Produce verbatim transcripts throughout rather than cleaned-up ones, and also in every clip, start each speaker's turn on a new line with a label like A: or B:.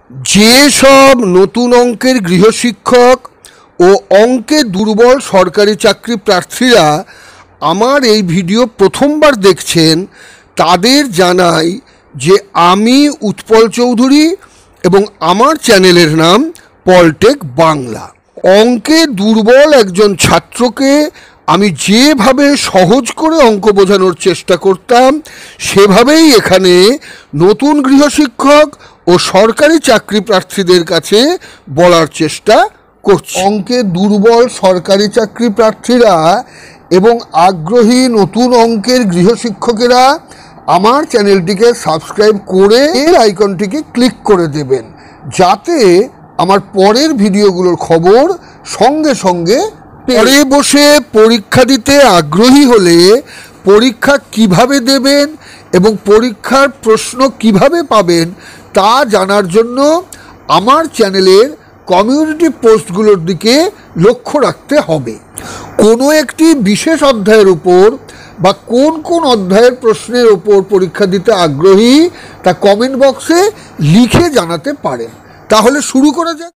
A: যে সব নতুন অঙ্কের গৃহশিক্ষক ও অঙ্কে দুর্বল সরকারি চাকরি প্রার্থীরা আমার এই ভিডিও প্রথমবার দেখছেন তাদের জানাই যে আমি উৎপল চৌধুরী এবং আমার চ্যানেলের নাম পলটেক বাংলা। অঙ্কে দুর্বল একজন ছাত্রকে আমি যেভাবে সহজ করে অঙ্ক বোঝানোর চেষ্টা করতাম সেভাবেই এখানে নতুন গৃহশিক্ষক ও সরকারি চাকরি প্রার্থীদের কাছে বলার চেষ্টা করছি। অঙ্কে দুর্বল সরকারি চাকরি প্রার্থীরা এবং আগ্রহী নতুন অঙ্কের গৃহশিক্ষকেরা আমার চ্যানেলটিকে সাবস্ক্রাইব করে এর আইকনটিকে ক্লিক করে দেবেন, যাতে আমার পরের ভিডিওগুলোর খবর সঙ্গে সঙ্গে পরে বসে পরীক্ষা দিতে আগ্রহী হলে পরীক্ষা কিভাবে দেবেন এবং পরীক্ষার প্রশ্ন কিভাবে পাবেন তা জানার জন্য আমার চ্যানেলের কমিউনিটি পোস্টগুলোর দিকে লক্ষ্য রাখতে হবে। কোনো একটি বিশেষ অধ্যায়ের উপর বা কোন কোন অধ্যায়ের প্রশ্নের ওপর পরীক্ষা দিতে আগ্রহী তা কমেন্ট বক্সে লিখে জানাতে পারেন। তাহলে শুরু করা যাক।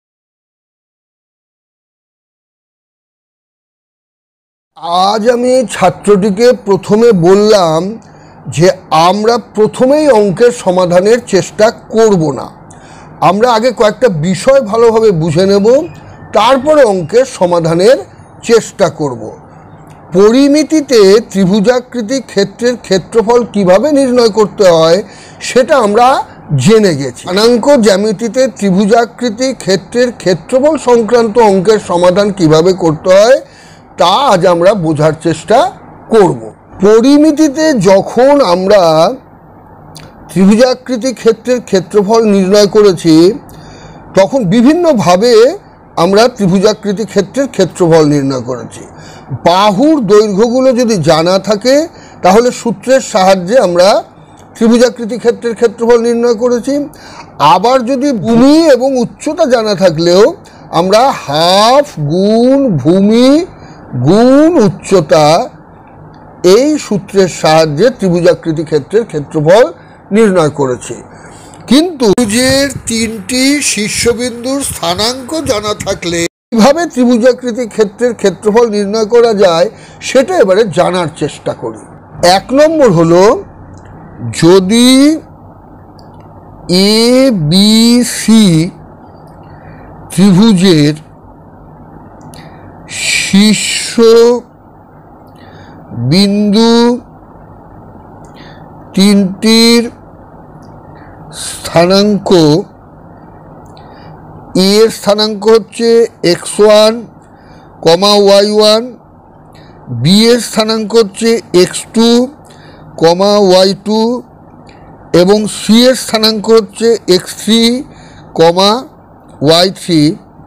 A: আজ আমি ছাত্রটিকে প্রথমে বললাম যে আমরা প্রথমেই অঙ্কের সমাধানের চেষ্টা করব না, আমরা আগে কয়েকটা বিষয় ভালোভাবে বুঝে নেব, তারপরে অঙ্কের সমাধানের চেষ্টা করব। পরিমিতিতে ত্রিভুজাকৃতি ক্ষেত্রের ক্ষেত্রফল কিভাবে নির্ণয় করতে হয় সেটা আমরা জেনে গেছি। স্থানাঙ্ক জ্যামিতিতে ত্রিভুজাকৃতি ক্ষেত্রের ক্ষেত্রফল সংক্রান্ত অঙ্কের সমাধান কিভাবে করতে হয় তা আজ আমরা বোঝার চেষ্টা করব। পরিমিতিতে যখন আমরা ত্রিভুজাকৃতি ক্ষেত্রের ক্ষেত্রফল নির্ণয় করেছি তখন বিভিন্নভাবে আমরা ত্রিভুজাকৃতি ক্ষেত্রের ক্ষেত্রফল নির্ণয় করেছি। বাহুর দৈর্ঘ্যগুলো যদি জানা থাকে তাহলে সূত্রের সাহায্যে আমরা ত্রিভুজাকৃতি ক্ষেত্রের ক্ষেত্রফল নির্ণয় করেছি। আবার যদি ভূমি এবং উচ্চতা জানা থাকলেও আমরা হাফ গুণ ভূমি গুণ উচ্চতা এই সূত্রের সাহায্যে ত্রিভুজাকৃতি ক্ষেত্রের ক্ষেত্রফল নির্ণয় করেছি। কিন্তু ত্রিভুজের তিনটি শীর্ষবিন্দুর স্থানাঙ্ক জানা থাকলে কিভাবে ত্রিভুজাকৃতি ক্ষেত্রের ক্ষেত্রফল নির্ণয় করা যায় সেটা এবারে জানার চেষ্টা করি। এক নম্বর হলো, যদি এ বি সি ত্রিভুজের শীর্ষ বিন্দু তিনটির স্থানাঙ্ক, এ এর স্থানাঙ্ক হচ্ছে x one comma y one, B এর স্থানাঙ্ক হচ্ছে x two comma y two এবং সি এর স্থানাঙ্ক হচ্ছে x three comma y three,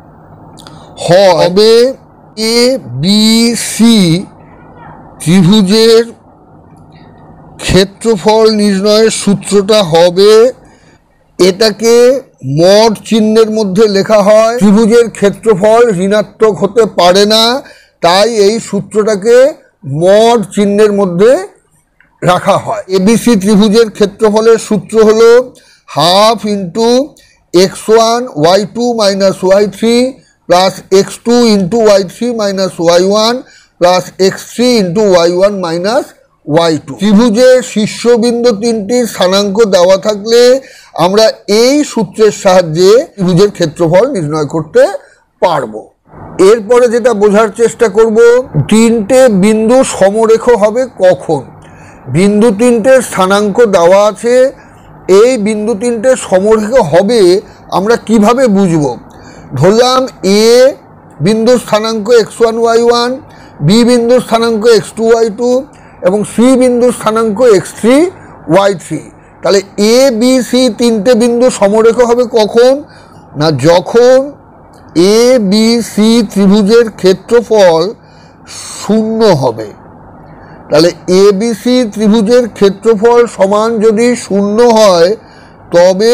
A: হবে এ বি সি ত্রিভুজের ক্ষেত্রফল নির্ণয়ের সূত্রটা হবে, এটাকে মড চিহ্নের মধ্যে লেখা হয়। ত্রিভুজের ক্ষেত্রফল ঋণাত্মক হতে পারে না, তাই এই সূত্রটাকে মড চিহ্নের মধ্যে রাখা হয়। এবিসি ত্রিভুজের ক্ষেত্রফলের সূত্র হলো half into x one y two minus y three plus x two into y three minus y one plus x three into y one minus y two. ত্রিভুজের শীর্ষবিন্দু তিনটির স্থানাঙ্ক দেওয়া থাকলে আমরা এই সূত্রের সাহায্যে ত্রিভুজের ক্ষেত্রফল নির্ণয় করতে পারবো। এরপরে যেটা বোঝার চেষ্টা করব, তিনটে বিন্দু সমরেখ হবে কখন। বিন্দু তিনটের স্থানাঙ্ক দেওয়া আছে, এই বিন্দু তিনটে সমরেখ হবে আমরা কিভাবে বুঝব। ধরলাম এ বিন্দুর স্থানাঙ্ক x one y one, B বিন্দুর স্থানাঙ্ক এক্স টু ওয়াই টু এবং সি বিন্দুর স্থানাঙ্ক এক্স থ্রি ওয়াই থ্রি। তাহলে এ বি সি তিনটে বিন্দু সমরেখ হবে কখন না, যখন এ বি সি ত্রিভুজের ক্ষেত্রফল শূন্য হবে। তাহলে এ বি সি ত্রিভুজের ক্ষেত্রফল সমান যদি শূন্য হয় তবে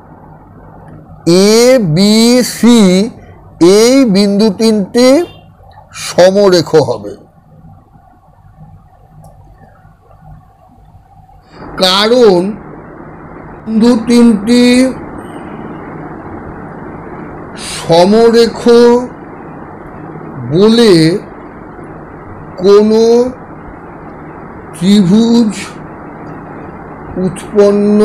A: এ বি সি এই বিন্দু তিনটি সমরেখ হবে। কারণ বিন্দু তিনটি সমরেখ বলে কোনো ত্রিভুজ উৎপন্ন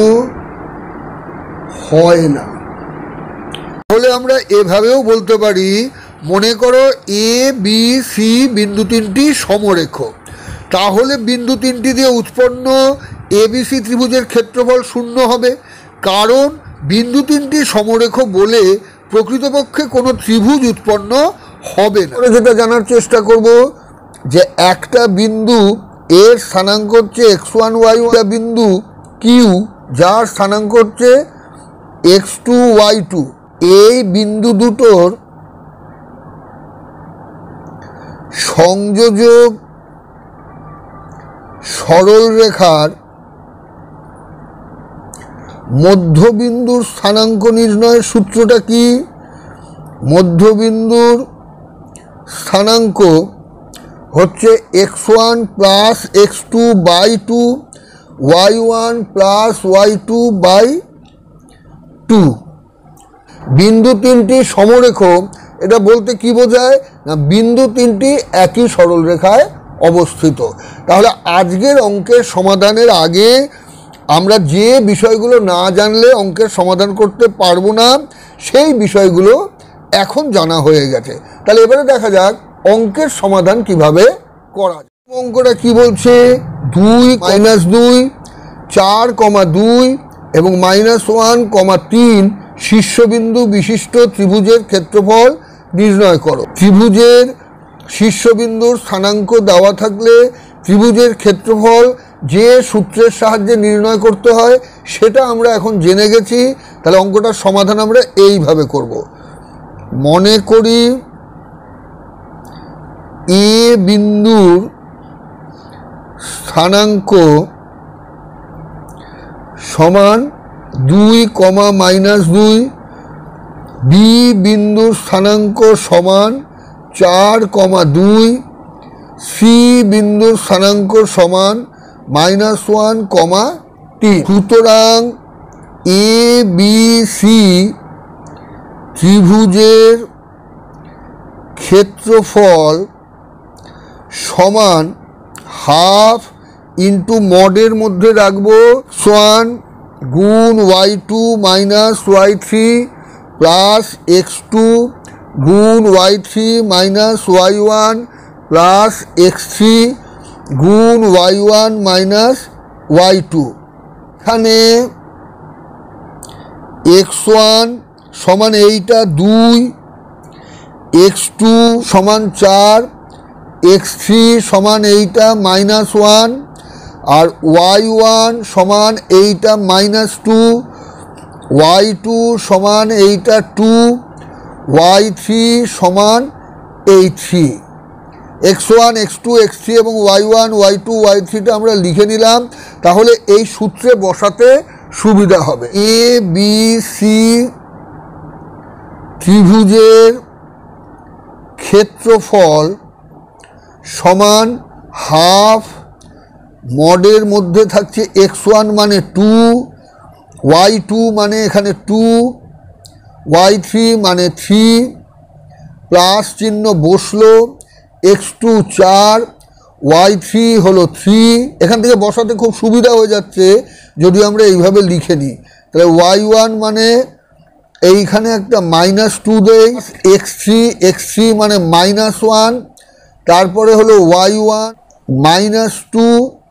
A: হয় না। তাহলে আমরা এভাবেও বলতে পারি, মনে করো এ বি সি বিন্দু তিনটি সমরেখ, তাহলে বিন্দু তিনটি দিয়ে উৎপন্ন এবিসি ত্রিভুজের ক্ষেত্রফল শূন্য হবে, কারণ বিন্দু তিনটি সমরেখ বলে প্রকৃতপক্ষে কোনো ত্রিভুজ উৎপন্ন হবে না। যেটা জানার চেষ্টা করব যে একটা বিন্দু এর স্থানাঙ্ক হচ্ছে এক্স ওয়ান ওয়াই ওয়ান, বিন্দু কিউ যার স্থানাঙ্ক হচ্ছে এক্স টু ওয়াই টু, এই বিন্দু দুটোর সংযোজক সরল রেখার মধ্যবিন্দুর স্থানাঙ্ক নির্ণয়ের সূত্রটা কি? মধ্যবিন্দুর স্থানাঙ্ক হচ্ছে x one plus x two by two, y one plus y two by two. বিন্দু তিনটি সমরেখ, এটা বলতে কি বোঝায় না বিন্দু তিনটি একই সরল রেখায় অবস্থিত। তাহলে আজকের অঙ্কের সমাধানের আগে আমরা যে বিষয়গুলো না জানলে অঙ্কের সমাধান করতে পারবো না, সেই বিষয়গুলো এখন জানা হয়ে গেছে। তাহলে এবারে দেখা যাক অঙ্কের সমাধান কিভাবে করা যায়। অঙ্কটা কি বলছে? দুই মাইনাস দুই, চার কমা দুই এবং মাইনাস ওয়ান কমা তিন শীর্ষবিন্দু বিশিষ্ট ত্রিভুজের ক্ষেত্রফল নির্ণয় করো। ত্রিভুজের শীর্ষবিন্দুর স্থানাঙ্ক দেওয়া থাকলে ত্রিভুজের ক্ষেত্রফল যে সূত্রের সাহায্যে নির্ণয় করতে হয় সেটা আমরা এখন জেনে গেছি। তাহলে অঙ্কটার সমাধান আমরা এইভাবে করব। মনে করি এ বিন্দুর স্থানাঙ্ক সমান দুই কমা মাইনাস দুই, বি বিন্দুর স্থানাঙ্ক সমান চার কমা দুই, সি বিন্দুর স্থানাঙ্ক সমান মাইনাস ওয়ান কমা তিন। সুতরাং এ বি সি ত্রিভুজের ক্ষেত্রফল সমান হাফ ইন্টু মডের মধ্যে রাখবো ওয়ান গুণ y two minus y three plus x two গুণ y three minus y one plus x three গুণ y one minus y two. এখানে এক্স ওয়ান সমান এইটা দুই, এক্স টু সমান চার, এক্স থ্রি সমান এইটা মাইনাস ওয়ান, আর ওয়াই ওয়ান সমান এইটা মাইনাস টু, ওয়াই টু সমান এইটা টু, ওয়াই থ্রি সমান এই three. X one x two x three এবং y one y two y থ্রিটা আমরা লিখে নিলাম, তাহলে এই সূত্রে বসাতে সুবিধা হবে। এ বি সি ত্রিভুজের ক্ষেত্রফল সমান হাফ, মডের মধ্যে থাকছে এক্স ওয়ান মানে টু, ওয়াই টু মানে এখানে টু, ওয়াই থ্রি মানে থ্রি, প্লাস চিহ্ন বসলো, এক্স টু চার, ওয়াই থ্রি হলো থ্রি। এখান থেকে বসাতে খুব সুবিধা হয়ে যাচ্ছে যদি আমরা এইভাবে লিখে নিই। তাহলে ওয়াই ওয়ান মানে এইখানে একটা মাইনাস টু দেই, এক্স থ্রি এক্স থ্রি মানে মাইনাস ওয়ান, তারপরে হলো ওয়াই ওয়ান মাইনাস টু,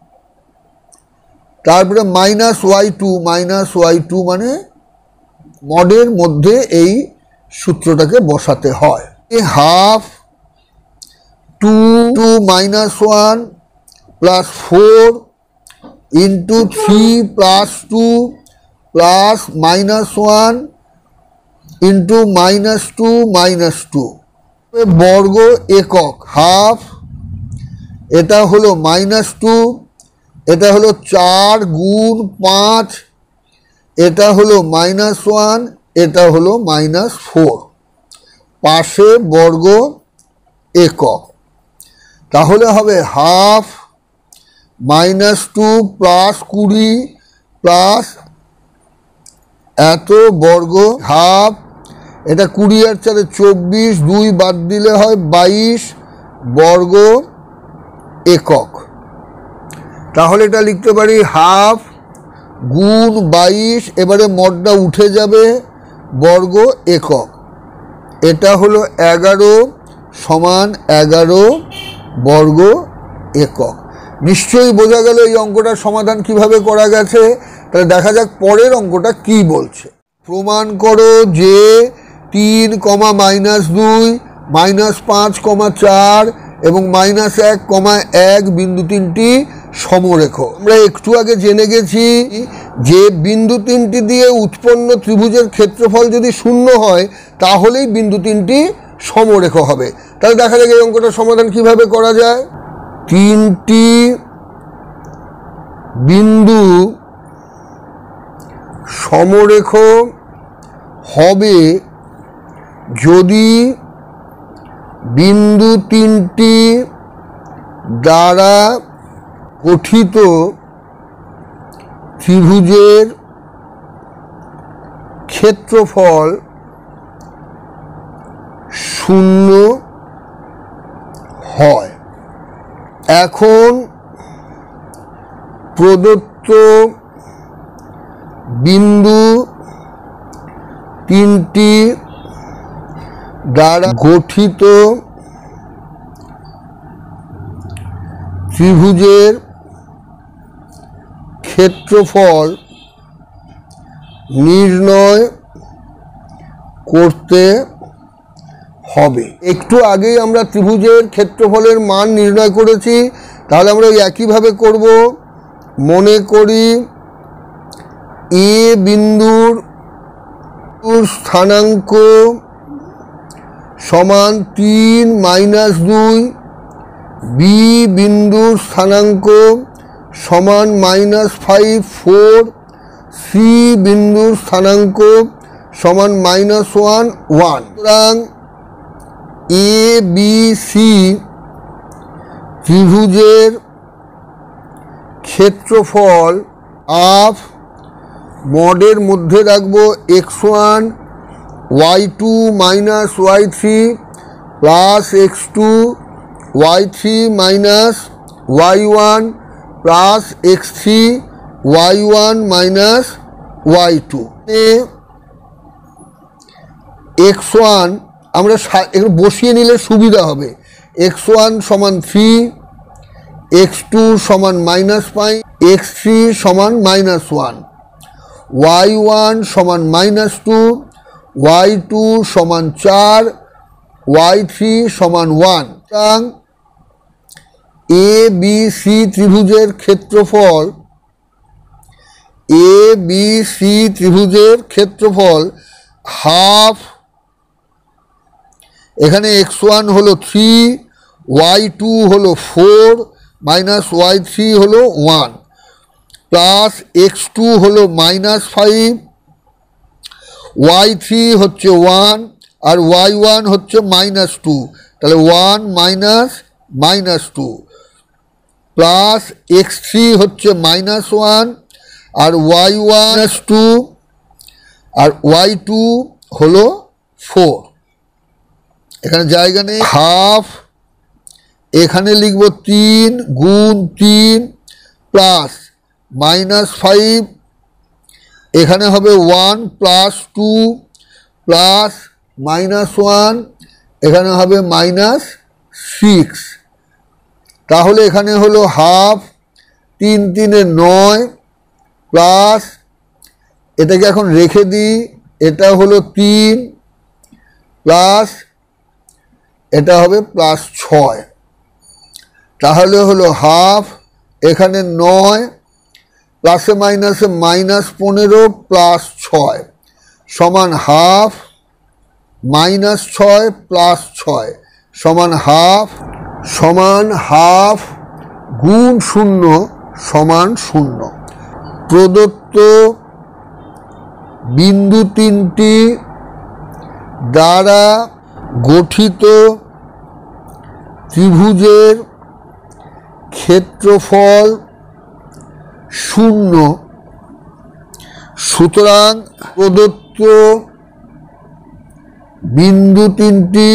A: তারপরে minus y two minus y two মানে মডের মধ্যে এই সূত্রটাকে বসাতে হয়। Half two two minus one plus four into three plus two plus minus one into minus two minus two. বর্গ একক হাফ, এটা হলো মাইনাস টু, এটা হলো চার গুণ পাঁচ, এটা হলো মাইনাস ওয়ান, এটা হলো মাইনাস ফোর, পাশে বর্গ একক। তাহলে হবে হাফ মাইনাস টু প্লাস কুড়ি প্লাস এত বর্গ, হাফ এটা কুড়ি আর চারে চব্বিশ, দুই বাদ দিলে হয় বাইশ বর্গ একক। তাহলে এটা লিখতে পারি হাফ গুণ বাইশ, এবারে মডটা উঠে যাবে, বর্গ একক। এটা হলো এগারো সমান এগারো বর্গ একক। নিশ্চয়ই বোঝা গেল এই অঙ্কটার সমাধান কিভাবে করা গেছে। তাহলে দেখা যাক পরের অঙ্কটা কি বলছে। প্রমাণ করো যে তিন কমা মাইনাস দুই মাইনাস পাঁচ কমা চার এবং মাইনাস এক কমা এক বিন্দু তিনটি সমরেখ। আমরা একটু আগে জেনে গেছি যে বিন্দু তিনটি দিয়ে উৎপন্ন ত্রিভুজের ক্ষেত্রফল যদি শূন্য হয় তাহলেই বিন্দু তিনটি সমরেখ হবে। তাহলে দেখা যাক এই অঙ্কটার সমাধান কিভাবে করা যায়। তিনটি বিন্দু সমরেখ হবে যদি বিন্দু তিনটি দ্বারা গঠিত ত্রিভুজের ক্ষেত্রফল শূন্য হয়। এখন প্রদত্ত বিন্দু তিনটি দ্বারা গঠিত ত্রিভুজের ক্ষেত্রফল নির্ণয় করতে হবে। একটু আগেই আমরা ত্রিভুজের ক্ষেত্রফলের মান নির্ণয় করেছি, তাহলে আমরা একইভাবে করব। মনে করি এ বিন্দুর স্থানাঙ্ক সমান তিন মাইনাস দুই, বি বিন্দুর স্থানাঙ্ক সমান মাইনাস ফাইভ ফোর, সি বিন্দুর স্থানাঙ্ক সমান মাইনাস ওয়ান ওয়ান। সুতরাং এ বি সি ত্রিভুজের ক্ষেত্রফল হাফ, মডের মধ্যে রাখবো x one y two minus y three plus x two y three minus y one plus x three y one minus y two. X one আমরা একটু বসিয়ে নিলে সুবিধা হবে। এক্স ওয়ান সমান থ্রি, এক্স টু সমান মাইনাস ফাইভ, এক্স থ্রি সমান minus one, y one সমান মাইনাস টু, ওয়াই টু সমান চার, ওয়াই থ্রি সমান ওয়ান। সুতরাং এ বি সি ত্রিভুজের ক্ষেত্রফল এ বি সি ত্রিভুজের ক্ষেত্রফল হাফ, এখানে এক্স ওয়ান হলো থ্রি, ওয়াই টু হলো ফোর মাইনাস ওয়াই থ্রি হলো ওয়ান, প্লাস এক্স টু হলো মাইনাস ফাইভ, ওয়াই থ্রি হচ্ছে ওয়ান আর ওয়াই ওয়ান হচ্ছে মাইনাস টু, তাহলে one minus minus two, plus x three হচ্ছে মাইনাস ওয়ান আর ওয়াই ওয়ান টু আর ওয়াই টু হলো ফোর। এখানে জায়গা নেই, হাফ, এখানে লিখব তিন গুণ তিন প্লাস মাইনাস ফাইভ, এখানে হবে one plus two plus minus one, এখানে হবে মাইনাস সিক্স। তাহলে এখানে হলো হাফ, তিন তিনে নয় প্লাস, এটাকে এখন রেখে দিই, এটা হলো তিন প্লাস এটা হবে প্লাস ছয়। তাহলে হলো হাফ, এখানে নয় প্লাসে মাইনাসে মাইনাস পনেরো প্লাস ছয় সমান হাফ, মাইনাস ছয় প্লাস ছয় সমান হাফ, সমান হাফ গুণ শূন্য সমান শূন্য। প্রদত্ত বিন্দু তিনটি দ্বারা গঠিত ত্রিভুজের ক্ষেত্রফল শূন্য। সুতরাং প্রদত্ত বিন্দু তিনটি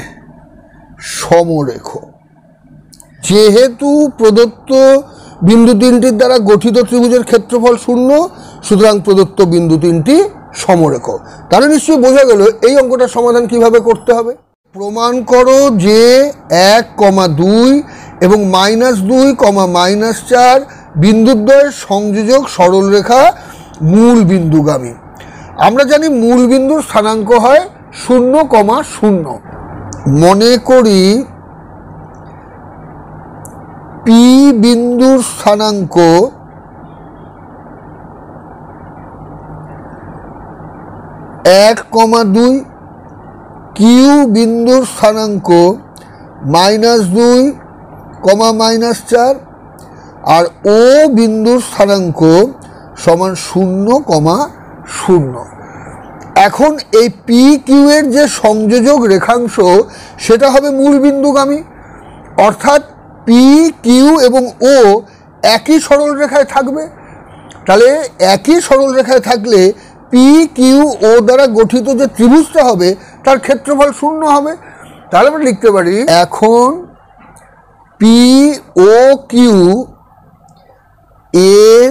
A: সমরেখ। যেহেতু প্রদত্ত বিন্দু তিনটির দ্বারা গঠিত ত্রিভুজের ক্ষেত্রফল শূন্য, সুতরাং প্রদত্ত বিন্দু তিনটি সমরেখ। তাহলে নিশ্চয়ই বোঝা গেল এই অঙ্কটার সমাধান কিভাবে করতে হবে। প্রমাণ করো যে এক কমা দুই এবং মাইনাস দুই কমা মাইনাস চার বিন্দুদ্বয়ের সংযোজক সরলরেখা মূল বিন্দুগামী। আমরা জানি মূল বিন্দুর স্থানাঙ্ক হয় শূন্য কমা শূন্য। মনে করি পি বিন্দুর স্থানাঙ্ক এক কমা দুই, কিউ বিন্দুর স্থানাঙ্ক মাইনাস দুই কমা মাইনাস চার, আর ও বিন্দুর স্থানাঙ্ক সমান শূন্য কমা শূন্য। এখন এই পি কিউ এর যে সংযোজক রেখাংশ সেটা হবে মূল বিন্দুগামী, অর্থাৎ পি কিউ এবং ও একই সরল রেখায় থাকবে। তাহলে একই সরল রেখায় থাকলে পি কিউ ও দ্বারা গঠিত যে ত্রিভুজটা হবে তার ক্ষেত্রফল শূন্য হবে। তাহলে আমরা লিখতে পারি এখন পি ও কিউ এর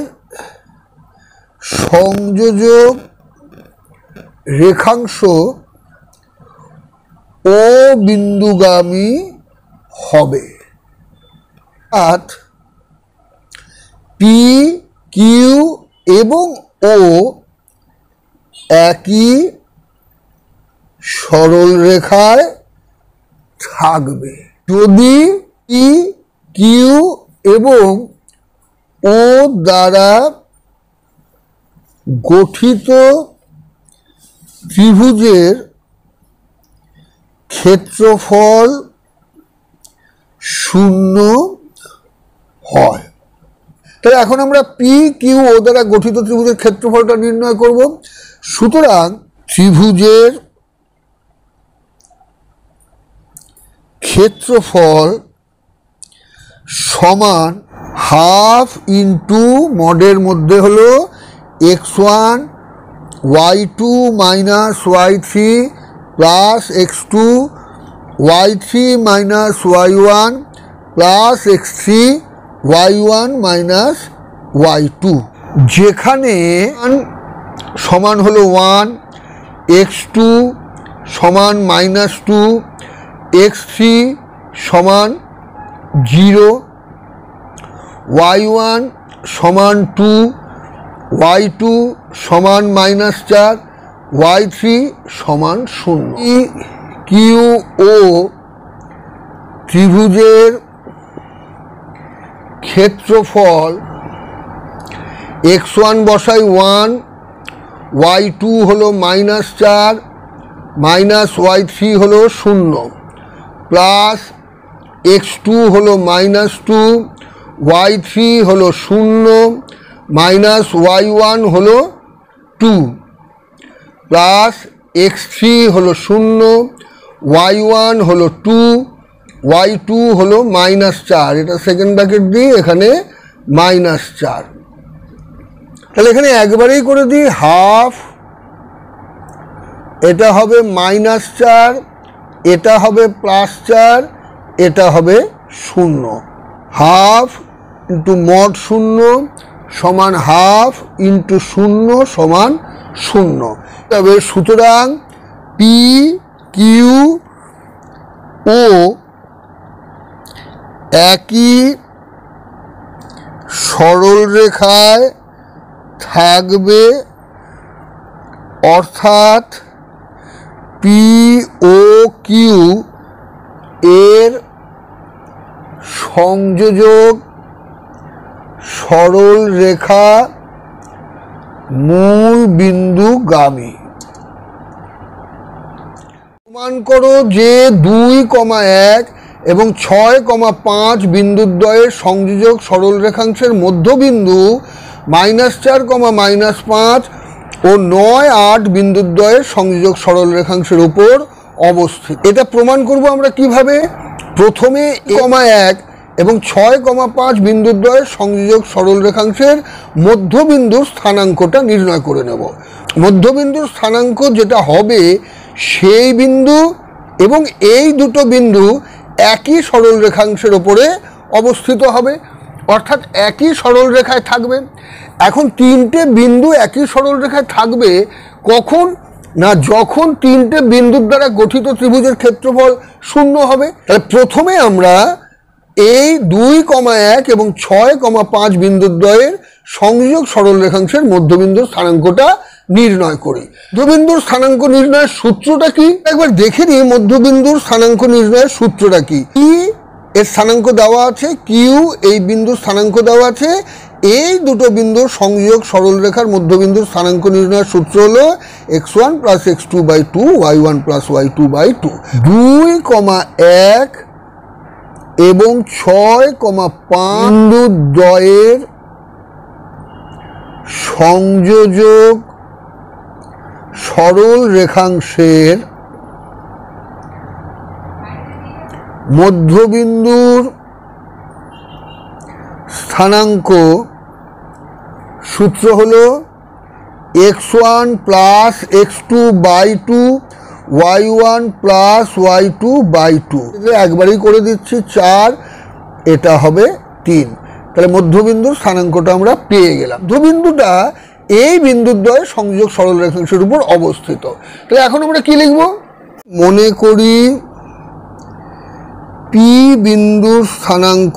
A: সংযোজক রেখাংশ ও বিন্দুগামী হবে। অর্থাৎ পি কিউ এবং ও একই সরল রেখায় থাকবে। যদি পি কিউ এবং ও দ্বারা গঠিত ত্রিভুজের ক্ষেত্রফল শূন্য হয়। তাহলে এখন আমরা পি কিউ ও দ্বারা গঠিত ত্রিভুজের ক্ষেত্রফলটা নির্ণয় করব। সুতরাং ত্রিভুজের ক্ষেত্রফল সমান হাফ ইন্টু মডের মধ্যে হলো x one y two minus y three plus x two y three minus y one plus x three y one minus y two, যেখানে সমান হলো ওয়ান, এক্স টু সমান মাইনাস টু, এক্স থ্রি সমান zero, y one সমান two, y two সমান minus চার, y three সমান শূন্য। কিউ ও ত্রিভুজের ক্ষেত্রফল এক্স ওয়ান বসাই ওয়ান, ওয়াই টু হলো মাইনাস চার, মাইনাস ওয়াই থ্রি হলো শূন্য, প্লাস এক্স টু হলো মাইনাস টু, ওয়াই থ্রি হলো শূন্য, মাইনাস ওয়াই ওয়ান হলো টু, প্লাস এক্স থ্রি হলো শূন্য, ওয়াই ওয়ান হলো টু, ওয়াই টু হলো মাইনাস চার, এটা সেকেন্ড ব্র্যাকেট দিই, এখানে মাইনাস চার। তাহলে এখানে একবারেই করে দিই হাফ, এটা হবে মাইনাস চার, এটা হবে প্লাস চার, এটা হবে শূন্য। হাফ ইন্টু মড শূন্য সমান হাফ ইন্টু শূন্য সমান শূন্য। তবে সুতরাং পি কিউ ও একই সরল রেখায় থাকবে, অর্থাৎ পি ও কিউ এর সংযোজক সরল রেখা মূল বিন্দুগামী। প্রমাণ করো যে দুই কমা এক এবং ছয় কমা পাঁচ বিন্দুদ্বয়ের সংযোজক সরল রেখাংশের মধ্যবিন্দু মাইনাস চার কমা মাইনাস পাঁচ ও নয় আট বিন্দুদ্বয়ের সংযোজক সরল রেখাংশের উপর অবস্থিত। এটা প্রমাণ করব আমরা কিভাবে। প্রথমে কমা এক এবং ছয় কমা পাঁচ বিন্দুদ্বয়ের সংযোজক সরল রেখাংশের মধ্যবিন্দুর স্থানাঙ্কটা নির্ণয় করে নেব। মধ্যবিন্দুর স্থানাঙ্ক যেটা হবে সেই বিন্দু এবং এই দুটো বিন্দু একই সরল রেখাংশের ওপরে অবস্থিত হবে, অর্থাৎ একই সরল রেখায় থাকবে। এখন তিনটে বিন্দু একই সরল রেখায় থাকবে কখন না, যখন তিনটে বিন্দুর দ্বারা গঠিত ত্রিভুজের ক্ষেত্রফল শূন্য হবে। তাহলে প্রথমে আমরা এই দুই কমা এক এবং ছয় কমা পাঁচ বিন্দুদ্বয়ের সংযোগ সরল রেখাংশের মধ্যবিন্দুর স্থানাঙ্কটা নির্ণয় করি। মধ্যবিন্দুর স্থানাঙ্ক নির্ণয়ের সূত্রটা কি একবার দেখে নিই। মধ্যবিন্দুর স্থানাঙ্ক নির্ণয়ের সূত্রটা কি? ই এর স্থানাঙ্ক দেওয়া আছে, কিউ এই বিন্দুর স্থানাঙ্ক দেওয়া আছে। এই দুটো বিন্দুর সংযোগ সরল রেখার মধ্যবিন্দুর স্থানাঙ্ক নির্ণয়ের সূত্র হলো x one plus x two by two y one plus y two by two. দুই কমা এক এবং ছয় কমা পাঁচ বিন্দুদ্বয়ের সংযোজক সরল রেখাংশের মধ্যবিন্দুর স্থানাঙ্ক সূত্র হলো x one plus x two by two y one plus y two by two. একবারই করে দিচ্ছি চার, এটা হবে তিন। তাহলে মধ্যবিন্দুর স্থানাঙ্কটা আমরা পেয়ে গেলাম। মধ্যবিন্দুটা এই বিন্দুদ্বয় সংযোগ সরল রেখাংশের উপর অবস্থিত। তাহলে এখন আমরা কি লিখব? মনে করি পি বিন্দুর স্থানাঙ্ক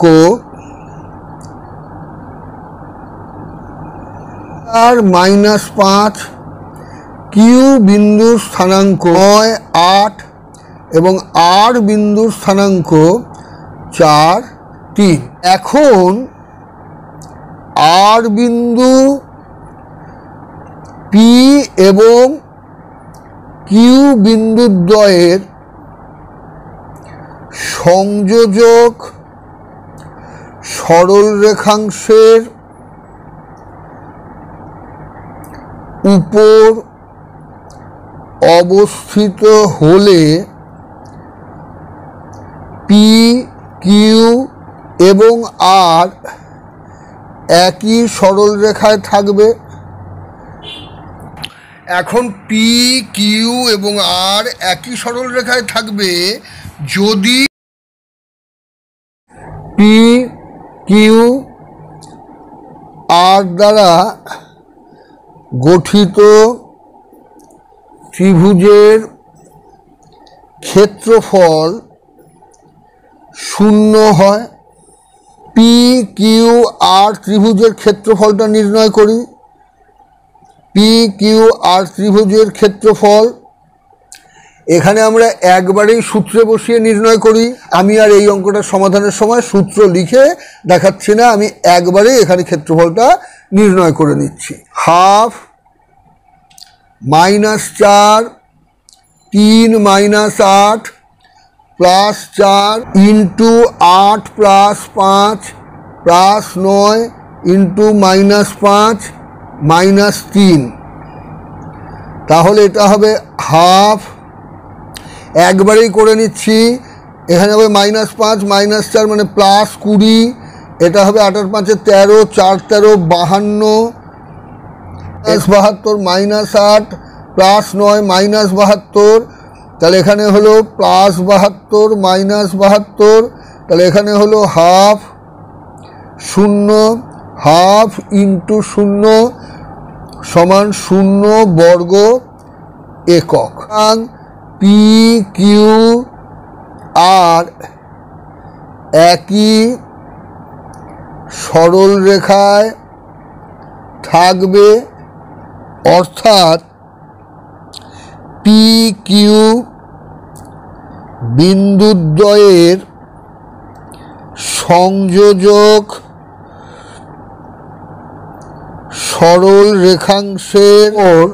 A: আর মাইনাস পাঁচ, কিউ বিন্দুর স্থানাঙ্ক নয় আট এবং আর বিন্দুর স্থানাঙ্ক চার তিন। এখন আর বিন্দু পি এবং কিউ বিন্দুদ্বয়ের সংযোজক সরল রেখাংশের উপর অবস্থিত হলে পি কিউ এবং আর একই সরল রেখায় থাকবে। এখন পি কিউ এবং আর একই সরল রেখায় থাকবে যদি পি কিউ আর দ্বারা গঠিত ত্রিভুজের ক্ষেত্রফল শূন্য হয়। পি কিউ আর ত্রিভুজের ক্ষেত্রফলটা নির্ণয় করি। পি কিউ আর ত্রিভুজের ক্ষেত্রফল এখানে আমরা একবারেই সূত্রে বসিয়ে নির্ণয় করি। আমি আর এই অঙ্কটা সমাধানের সময় সূত্র লিখে দেখাচ্ছি না, আমি একবারেই এখানে ক্ষেত্রফলটা নির্ণয় করে নিচ্ছি। হাফ মাইনাস চার তিন মাইনাস আট প্লাস চার ইন্টু আট প্লাস পাঁচ প্লাস নয় ইন্টু মাইনাস পাঁচ মাইনাস তিন। তাহলে এটা হবে হাফ, একবারেই করে নিচ্ছি। এখানে হবে মাইনাস পাঁচ মাইনাস চার মানে প্লাস কুড়ি, এটা হবে আটার পাঁচে তেরো, চার তেরো বাহান্ন, প্লাস বাহাত্তর মাইনাস আট প্লাস নয় মাইনাস বাহাত্তর। তাহলে এখানে হলো প্লাস বাহাত্তর মাইনাস বাহাত্তর। তাহলে এখানে হলো হাফ শূন্য, হাফ ইন্টু শূন্য সমান শূন্য বর্গ একক। পি কিউ আর একই সরল রেখায় থাকবে, অর্থাৎ পি কিউ বিন্দুদ্বয়ের সংযোজক সরল রেখাংশের ওপর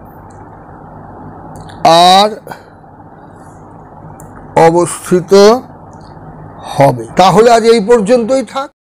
A: আর অবস্থিত হবে। তাহলে আজ এই পর্যন্তই থাক।